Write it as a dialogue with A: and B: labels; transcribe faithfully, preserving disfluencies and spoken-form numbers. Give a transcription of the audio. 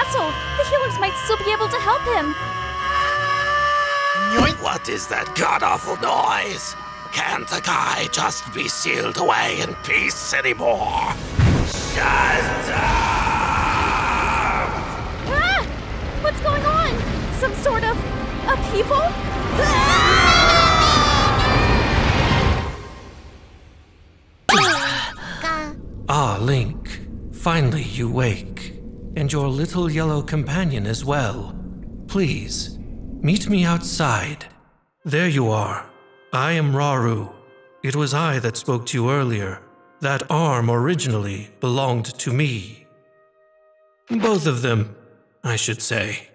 A: castle. The healers might still be able to help him.
B: What is that god-awful noise? Can't a guy just be sealed away in peace anymore? Shut up!
A: Ah! What's going on? Some sort of upheaval?
C: Ah, Link. Finally you wake. And your little yellow companion as well. Please, meet me outside. There you are. I am Rauru. It was I that spoke to you earlier. That arm originally belonged to me. Both of them, I should say.